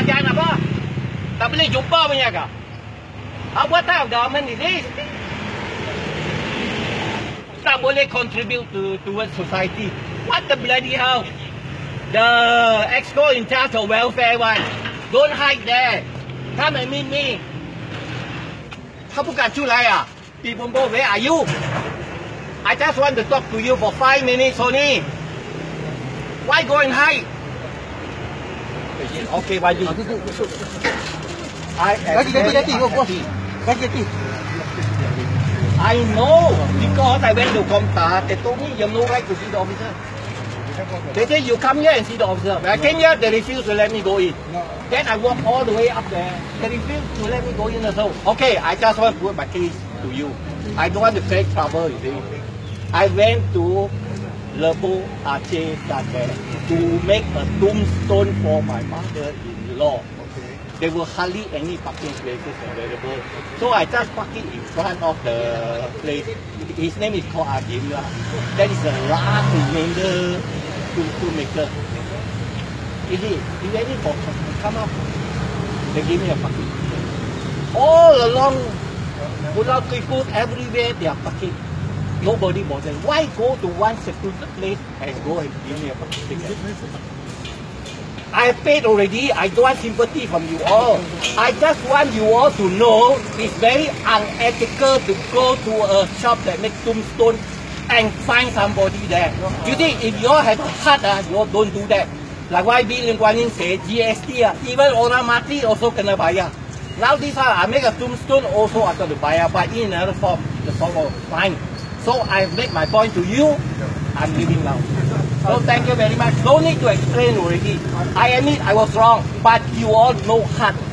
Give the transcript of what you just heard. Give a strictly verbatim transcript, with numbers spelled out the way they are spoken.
kerajaan apa? Tak boleh jumpa punya kah? Uh, what type of government is this? Tak boleh contribute to towards society. What the bloody hell? The exco in charge of welfare one. Don't hide there. Come and meet me. 他不敢出来啊 Phee Boon Poh, where are you? I just want to talk to you for five minutes only. Why go and hide? Okay, why do? I I know because I went to Comta. They told me you have no right to see the officer. They say you come here and see the officer. When I came here, they refused to let me go in. Then I walked all the way up there. They refused to let me go in as well. Okay, I just want to put my case to you. I don't want to create trouble, you see. I went to Lebu Aceh to make a tombstone for my mother-in-law. There were hardly any parking places available. So I just park it in front of the place. His name is called Agim. That is the last remainder to maker. Is it? He ready for come up. They give me a parking. All along Pulau Kriput, everywhere they are parking. Nobody bothers. Why go to one secluded place and go and give me a parking ticket? I paid already. I don't want sympathy from you all. I just want you all to know it's very unethical to go to a shop that makes tombstone and find somebody there. You see, if you all have a heart, uh, you all don't do that. Like why B Lim Guan Yin say G S T, uh, even orang mati also kena bayar. Now this one, I make a tombstone also I got to bayar, but in another form, the form of fine. So I make my point to you. I'm leaving now. So thank you very much. No need to explain already. I admit I was wrong, but you all know heart.